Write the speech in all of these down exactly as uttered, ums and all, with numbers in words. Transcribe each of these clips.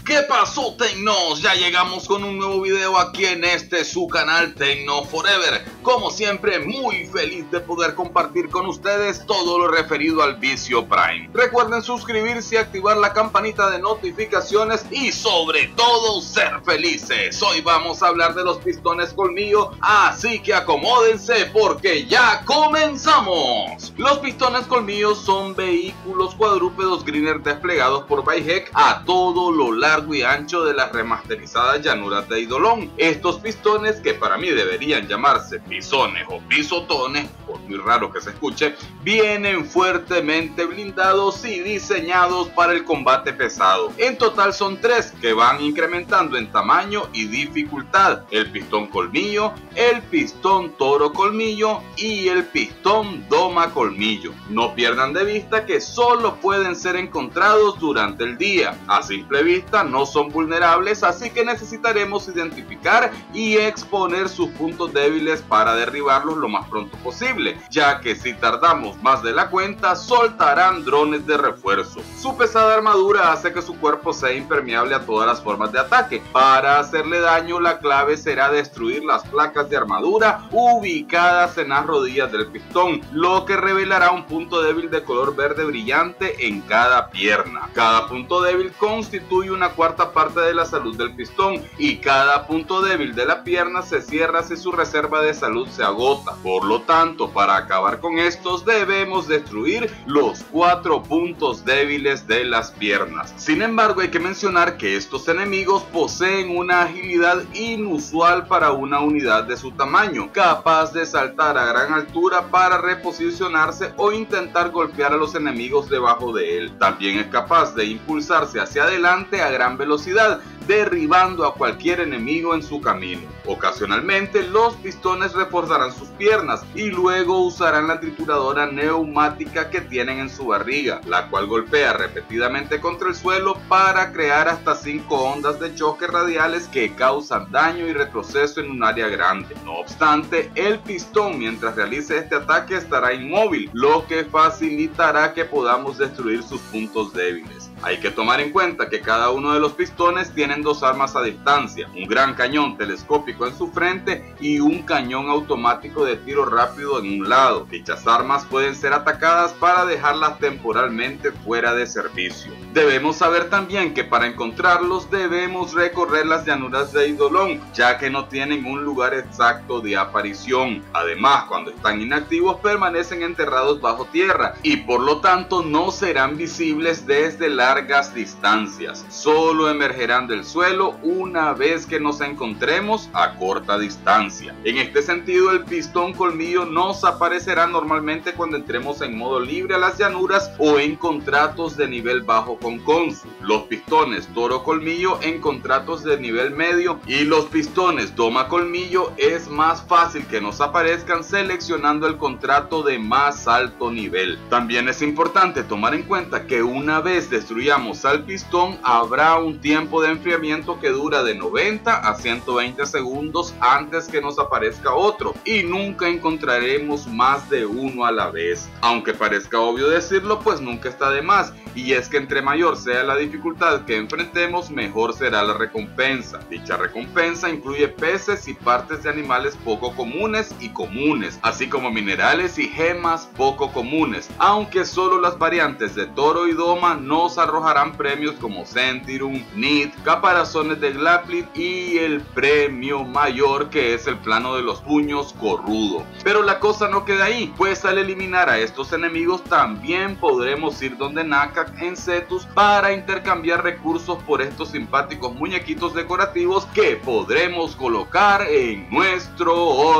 ¿Qué pasó, Tecnos? Ya llegamos con un nuevo video aquí en este su canal Tecno Forever. Como siempre, muy feliz de poder compartir con ustedes todo lo referido al vicio Prime. Recuerden suscribirse y activar la campanita de notificaciones y sobre todo ser felices. Hoy vamos a hablar de los pistones colmillo, así que acomódense porque ya comenzamos. Los pistones colmillo son vehículos cuadrúpedos greener desplegados por Baihec a todo lo largo y ancho de las remasterizadas llanuras de Eidolon. Estos pistones, que para mí deberían llamarse pisones o pisotones, por muy raro que se escuche, vienen fuertemente blindados y diseñados para el combate pesado. En total son tres que van incrementando en tamaño y dificultad: el pistón colmillo, el pistón toro colmillo y el pistón doma colmillo. No pierdan de vista que solo pueden ser encontrados durante el día. A simple vista no son vulnerables, así que necesitaremos identificar y exponer sus puntos débiles para derribarlos lo más pronto posible, ya que si tardamos más de la cuenta soltarán drones de refuerzo. Su pesada armadura hace que su cuerpo sea impermeable a todas las formas de ataque. Para hacerle daño, la clave será destruir las placas de armadura ubicadas en las rodillas del pistón, lo que revelará un punto débil de color verde brillante en cada pierna. Cada punto débil constituye una cuarta parte de la salud del pistón y cada punto débil de la pierna se cierra si su reserva de salud se agota. Por lo tanto, para acabar con estos debemos destruir los cuatro puntos débiles de las piernas. Sin embargo, hay que mencionar que estos enemigos poseen una agilidad inusual para una unidad de su tamaño, capaz de saltar a gran altura para reposicionarse o intentar golpear a los enemigos debajo de él. También es capaz de impulsarse hacia adelante a gran velocidad, derribando a cualquier enemigo en su camino. Ocasionalmente, los pistones reforzarán sus piernas y luego usarán la trituradora neumática que tienen en su barriga, la cual golpea repetidamente contra el suelo para crear hasta cinco ondas de choque radiales que causan daño y retroceso en un área grande. No obstante, el pistón, mientras realice este ataque, estará inmóvil, lo que facilitará que podamos destruir sus puntos débiles. Hay que tomar en cuenta que cada uno de los pistones tienen dos armas a distancia: un gran cañón telescópico en su frente y un cañón automático de tiro rápido en un lado. Dichas armas pueden ser atacadas para dejarlas temporalmente fuera de servicio. Debemos saber también que para encontrarlos debemos recorrer las llanuras de Eidolon, ya que no tienen un lugar exacto de aparición. Además, cuando están inactivos permanecen enterrados bajo tierra y por lo tanto no serán visibles desde largas distancias. Solo emergerán del suelo una vez que nos encontremos a corta distancia. En este sentido, el pistón colmillo nos aparecerá normalmente cuando entremos en modo libre a las llanuras o en contratos de nivel bajo con Consul. Los pistones toro colmillo en contratos de nivel medio y los pistones doma colmillo es más fácil que nos aparezcan seleccionando el contrato de más alto nivel. También es importante tomar en cuenta que una vez destruyamos al pistón habrá un tiempo de enfriamiento que dura de noventa a ciento veinte segundos antes que nos aparezca otro y nunca encontraremos más de uno a la vez. Aunque parezca obvio decirlo, pues nunca está de más, y es que entre mayor sea la dificultad que enfrentemos, mejor será la recompensa. Dicha recompensa incluye peces y partes de animales poco comunes y comunes, así como minerales y gemas poco comunes, aunque solo las variantes de toro y doma nos arrojarán premios como Centirum, Nid, caparazones de Glaplit y el premio mayor, que es el plano de los puños corrudo. Pero la cosa no queda ahí, pues al eliminar a estos enemigos también podremos ir donde Nakak en Cetus para intercambiar recursos por estos simpáticos muñequitos decorativos que podremos colocar en nuestro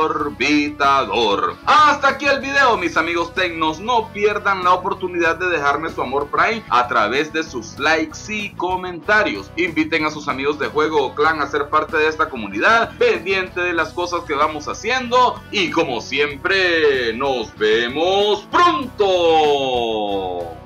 orbitador. Hasta aquí el video, mis amigos tecnos. No pierdan la oportunidad de dejarme su amor Prime a través de sus likes y comentarios. Inviten a sus amigos de juego o clan a ser parte de esta comunidad, pendiente de las cosas que vamos haciendo, y como siempre, nos vemos pronto.